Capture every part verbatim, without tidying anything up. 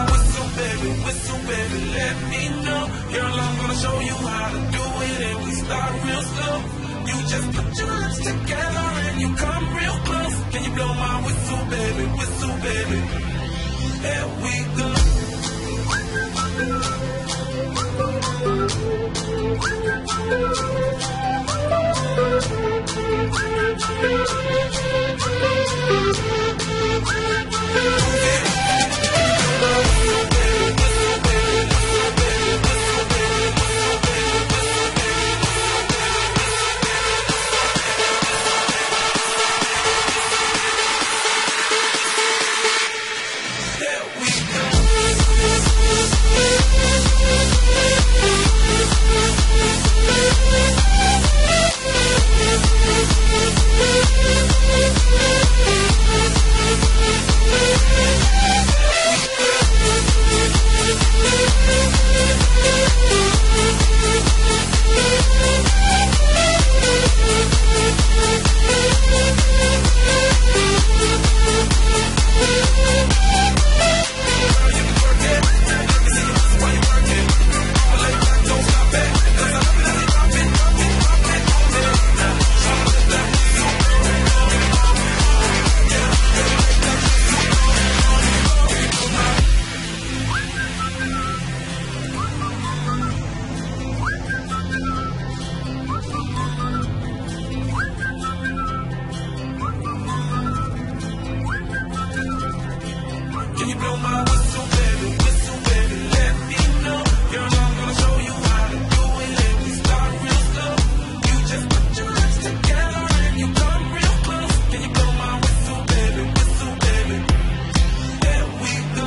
whistle, baby, whistle, baby, let me know. Girl, I'm gonna show you how to do it, and we start real slow. You just put your lips together and you come real close. Can you blow my whistle, baby, whistle, baby? Here we go. Can you blow my whistle, baby, whistle, baby, let me know. Girl, I'm gonna show you how to do it, and we start real slow. You just put your lips together and you come real close. Can you blow my whistle, baby, whistle, baby? There we go.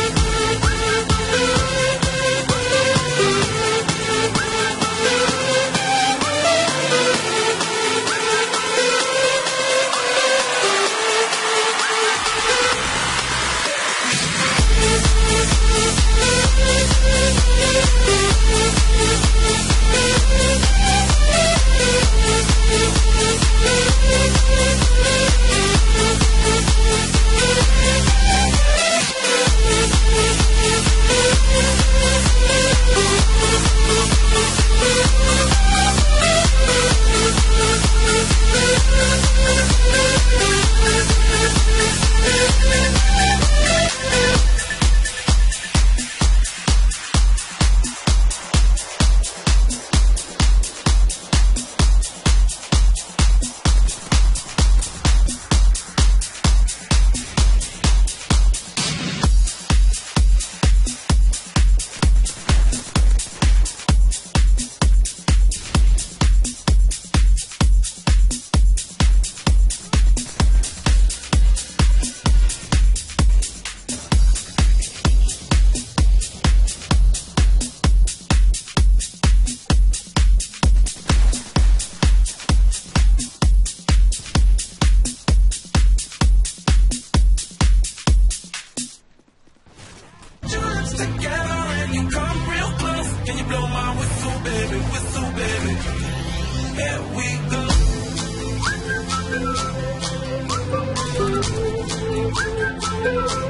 Together and you come real close. Can you blow my whistle, baby, whistle, baby? Here we go.